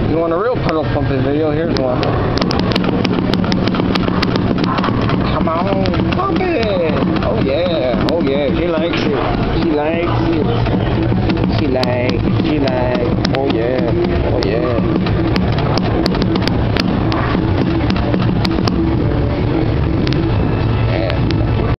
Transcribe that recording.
You want a real puddle pumping video? Here's one. Come on, pump it! Oh yeah, oh yeah, she likes it. She likes it. She like, oh yeah, oh yeah.